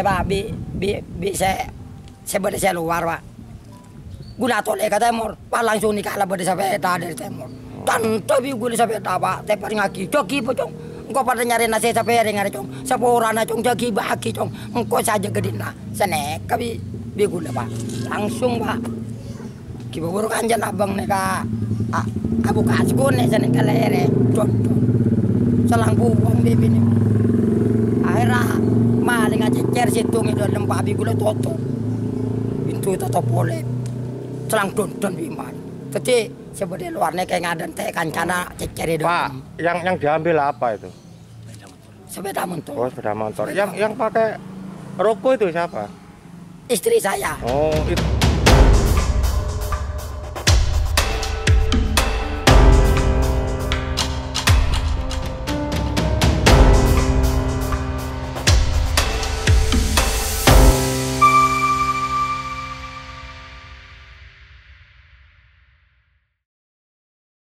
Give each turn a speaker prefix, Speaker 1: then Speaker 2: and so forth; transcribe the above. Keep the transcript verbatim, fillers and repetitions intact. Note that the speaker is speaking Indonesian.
Speaker 1: Pak, bi bi bi saya saya berde saya luar Pak. Gula tole ke timur, Pak langsung nikah lah berde sepeda dari timur. Dan tapi gula sepeda Pak, tapi paling aki, joki po cong. Engkau pada nyari nasi sepeda ngare cong, sepurana cong joki baki cong. Engkau saja gedina, sana kabi bi gula Pak, langsung Pak. Kiba buruk anjan abang neka, abu kasku nih sana kalere, cong. Selang buang bibi nih. Akhirnya maling aja cer situ ngidol lempa abi gula toto. Pintu toto boleh. Selang don-don biman. Tapi sebenarnya luarnya kayak ngadan teh kancana cecer itu.
Speaker 2: Pak, yang yang diambil apa itu?
Speaker 1: Sepeda motor.
Speaker 2: Oh, sepeda motor. Yang yang pakai rokok itu siapa?
Speaker 1: Istri saya.
Speaker 2: Oh, itu.